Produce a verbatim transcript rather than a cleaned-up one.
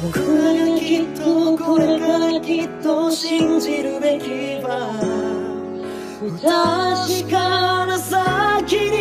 僕らがきっとこれからきっと信じるべきは不確かな先